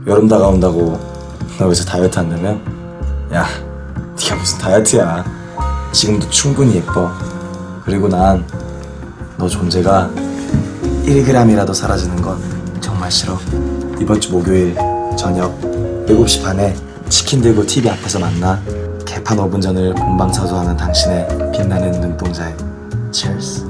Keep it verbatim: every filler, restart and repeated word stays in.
여름 다가온다고 너 여기서 다이어트 한다면? 야, 네가 무슨 다이어트야. 지금도 충분히 예뻐. 그리고 난 너 존재가 일 그램이라도 사라지는 건 정말 싫어. 이번 주 목요일 저녁 일곱 시 반에 치킨 들고 티비 앞에서 만나. 개판 오 분 전을 본방사수하는 당신의 빛나는 눈동자에 Cheers.